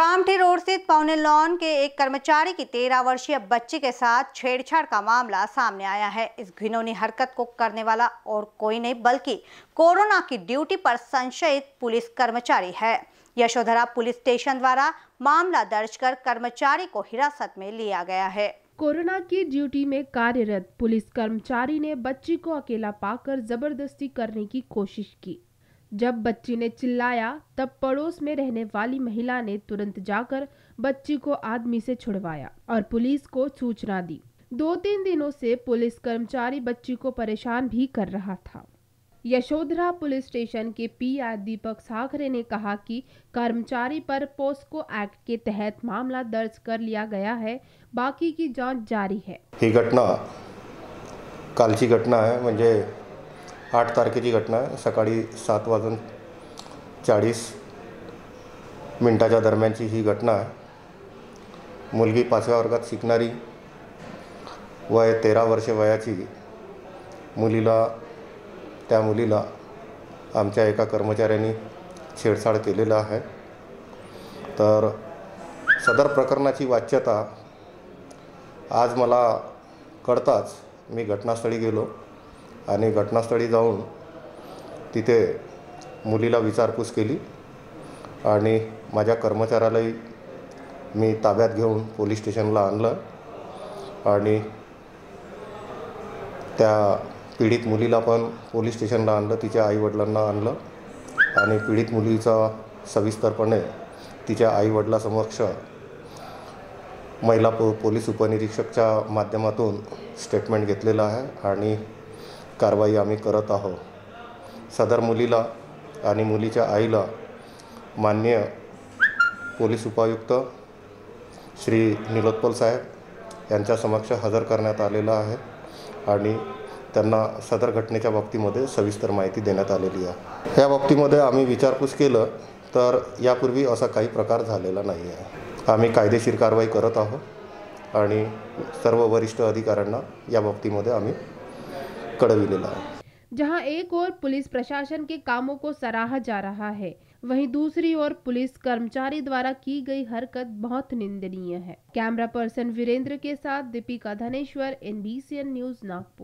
Kamthi road स्थित पौने lawn के एक कर्मचारी की 13 वर्षीय बच्ची के साथ छेड़छाड़ का मामला सामने आया है। इस घिनौनी हरकत को करने वाला और कोई नहीं बल्कि कोरोना की ड्यूटी पर संशयित पुलिस कर्मचारी है। यशोधरा पुलिस स्टेशन द्वारा मामला दर्ज कर कर्मचारी को हिरासत में लिया गया है। कोरोना की ड्यूटी में कार्यरत पुलिस कर्मचारी ने बच्ची को अकेला पाकर जबरदस्ती करने की कोशिश की। जब बच्ची ने चिल्लाया तब पड़ोस में रहने वाली महिला ने तुरंत जाकर बच्ची को आदमी से छुड़वाया और पुलिस को सूचना दी। 2-3 दिनों से पुलिस कर्मचारी बच्ची को परेशान भी कर रहा था। यशोधरा पुलिस स्टेशन के पीआई दीपक साखरे ने कहा कि कर्मचारी पर पोस्को एक्ट के तहत मामला दर्ज कर लिया गया है, बाकी की जांच जारी है। ही घटना कालची घटना आहे, म्हणजे 8 तारखेची घटना आहे। सकाळी 7:40 दरम्यानची ही घटना आहे। मुलगी 5व्या वर्गात शिकणारी, वय 13 वर्षे वयाची त्या मुलीला आमच्या एका कर्मचाऱ्यांनी छेडछाड केलेला आहे। तर सदर प्रकरणाची वाच्यता आज मला कळताच मी घटनास्थळी गेलो आणि घटनास्थळी जाऊन तिथे मुलीला विचारपूस केली आणि माझ्या कर्मचाऱ्यालाही मी ताब्यात घेऊन पोलीस स्टेशनला आणलं आणि त्या पीडित मुलीला पण पोलीस स्टेशनला आणलं, तिच्या आईवडिलांना आणलं आणि पीडित मुलीचा सविस्तरपणे तिच्या आईवडिलांसमक्ष महिला पोलीस उपनिरीक्षकच्या माध्यमातून स्टेटमेंट घेतलेलं आहे आणि कारवाई आम्ही करत आहोत। सदर मुलीला आणि मुलीच्या आईला माननीय पोलीस उपायुक्त श्री निलोत्पल साहेब यांच्या समक्ष हजर करण्यात आलेला आहे आणि त्यांना सदर घटनेच्या बाबतीमध्ये सविस्तर माहिती देण्यात आलेली आहे। या बाबतीमध्ये आम्ही विचारपूस केलं तर यापूर्वी असा काही प्रकार झालेला नाही आहे। आम्ही कायदेशीर कारवाई करत आहोत आणि सर्व वरिष्ठ अधिकाऱ्यांना या बाबतीमध्ये आम्ही कळविलेला है। जहां एक ओर पुलिस प्रशासन के कामों को सराहा जा रहा है, वहीं दूसरी ओर पुलिस कर्मचारी द्वारा की गई हरकत बहुत निंदनीय है। कैमरा पर्सन वीरेंद्र के साथ दीपिका धनेश्वर, NBCN न्यूज नागपुर।